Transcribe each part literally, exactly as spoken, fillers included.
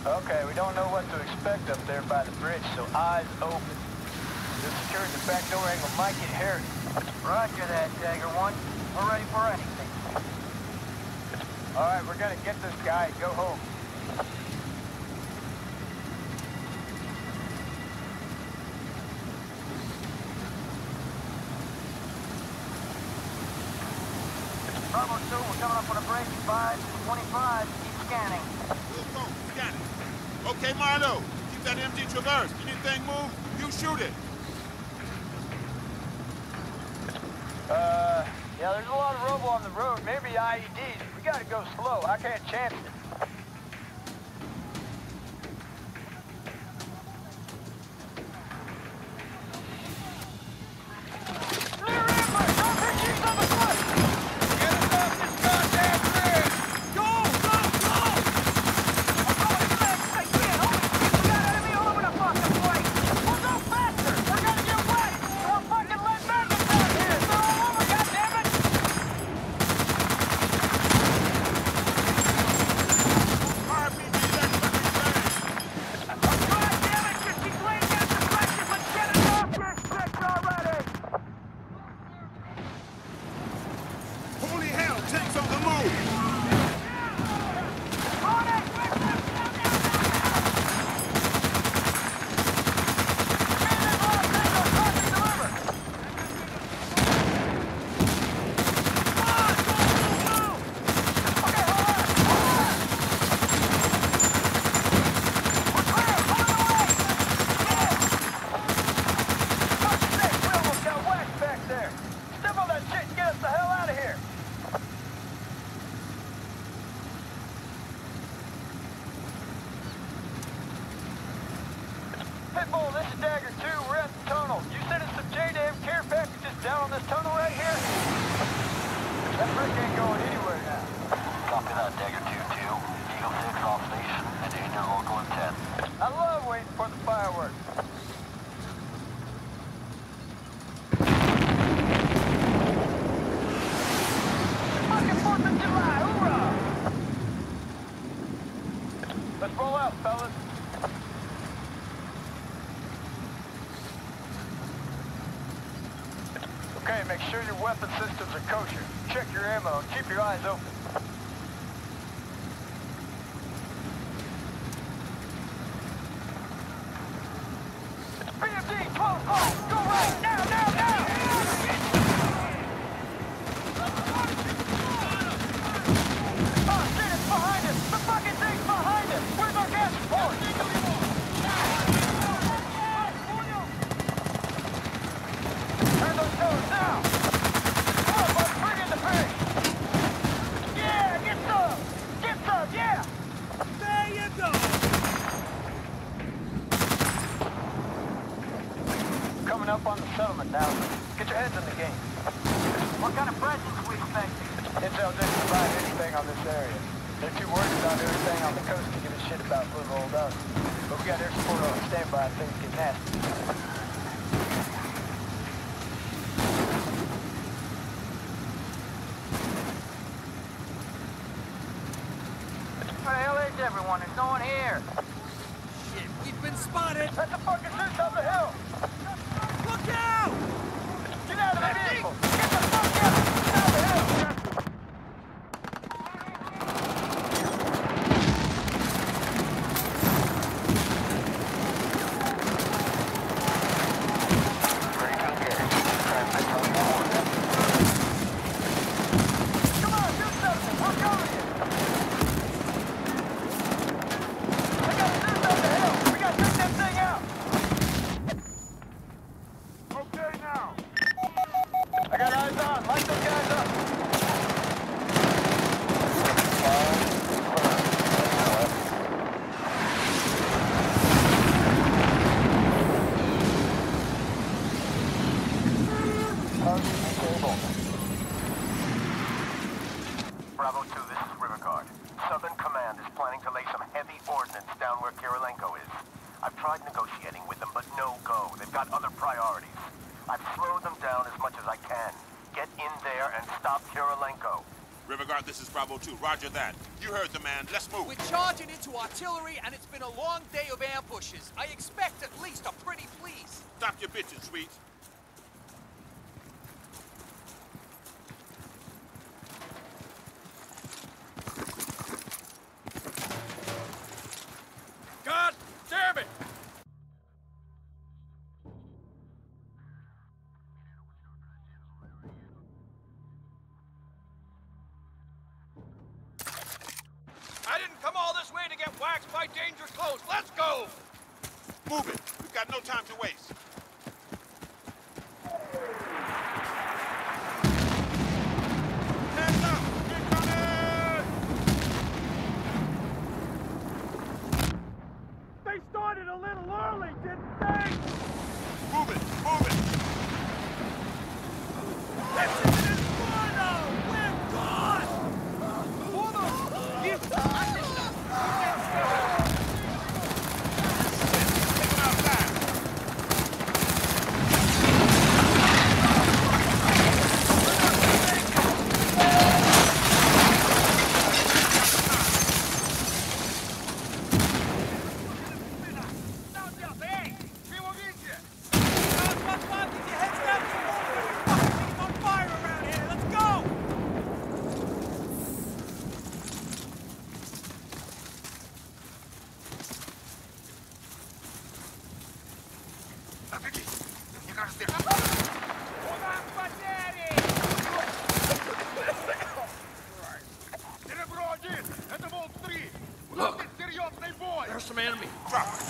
Okay, we don't know what to expect up there by the bridge, so eyes open. The security the back door angle might get hairy. Roger that, Dagger One. We're ready for anything. All right, we're gonna get this guy and go home. Bravo two, we're coming up on a break. five twenty-five. Keep scanning. Move on, scan it. Okay, Marlowe, keep that M G traverse. Anything move, you shoot it. Uh, yeah, there's a lot of rubble on the road. Maybe I E Ds. We gotta go slow. I can't chance it. This is Dagger two. We're at the tunnel. You said it's some J-Dam care packages down on this tunnel right here? That brick ain't going anywhere now. Copy that, Dagger two two. Eagle six off station and in your local intent. I love waiting for the fireworks. Fucking fourth of July, hoorah! Let's roll out, fellas. Okay, make sure your weapon systems are kosher. Check your ammo and keep your eyes open. B M D twelve oh! Go right! Now, now, now! Oh shit, it's behind us! The fucking thing's behind us! Where's our gas support? Turn those doors now! Come on, buddy, bring in the pig! Yeah, get some! Get some, yeah! There you go! Coming up on the settlement now. Get your heads in the game. What kind of presence we expecting? Intel didn't provide anything on this area. They're too worried about everything on the coast to give a shit about little old us. But we got air support on standby if things get nasty. Where the hell is everyone? There's no one here. Shit, we've been spotted! That's the fucking Zeus on the hill! Look out! Get out of the vehicle! Get the fuck out! Get out of the hill! Come on, do something! We're coming here! I got a Zeus on the hill! We gotta take that thing out! Okay now. I got eyes on! Light those guys up! Bravo two, this is River Guard. Southern Command is planning to lay some heavy ordnance down where Kirilenko is. I've tried negotiating with them, but no go. They've got other priorities. I've slowed them down as much as I can. Get in there and stop Kirilenko. River Guard, this is Bravo two. Roger that. You heard the man. Let's move. We're charging into artillery, and it's been a long day of ambushes. I expect at least a pretty please. Stop your bitching, Sweet. God damn it! I didn't come all this way to get waxed by dangerous clothes. Let's go! Move it. We've got no time to waste. Hands up! Incoming! They started a little early, didn't they? Move it! Move it! This is Inferno! We're gone! Give Take him outside! Look, there's some enemy. Drop it!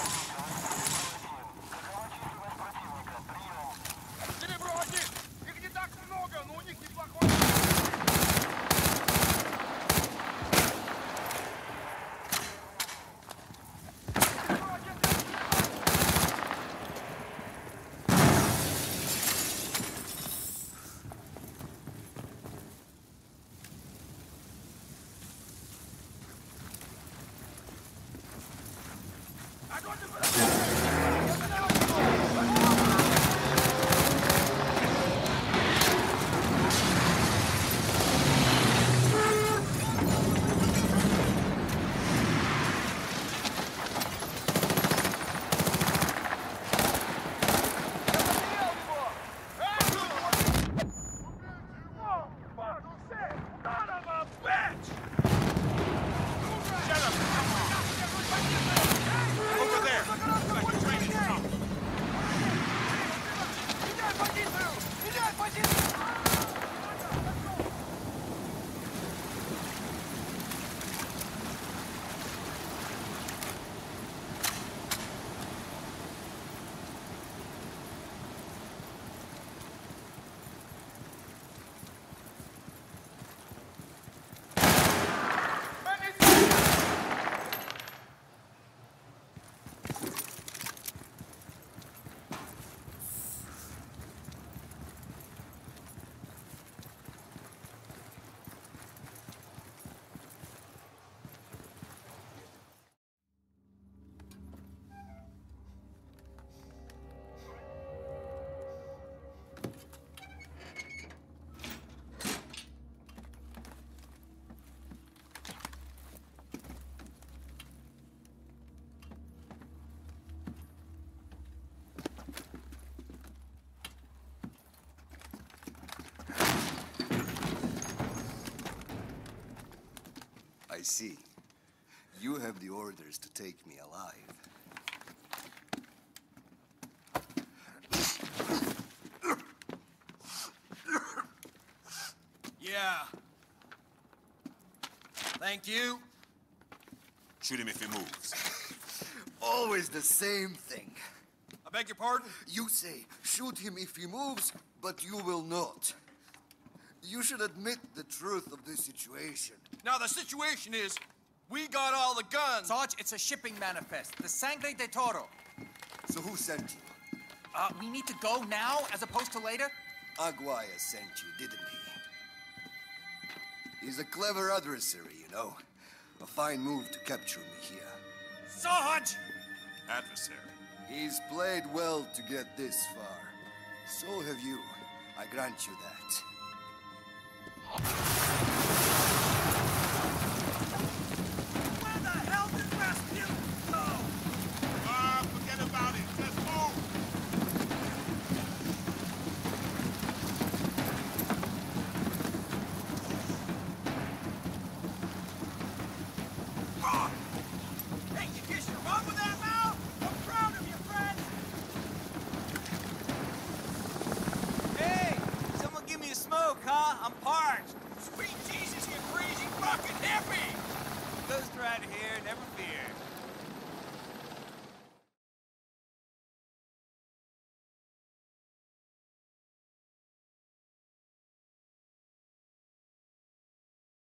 I see. You have the orders to take me alive. Yeah. Thank you. Shoot him if he moves. Always the same thing. I beg your pardon? You say, shoot him if he moves, but you will not. You should admit the truth of this situation. Now, the situation is, we got all the guns. Sarge, it's a shipping manifest. The Sangre de Toro. So who sent you? Uh, we need to go now, as opposed to later? Aguirre sent you, didn't he? He's a clever adversary, you know. A fine move to capture me here. Sarge! Adversary. He's played well to get this far. So have you. I grant you that. right here, never fear.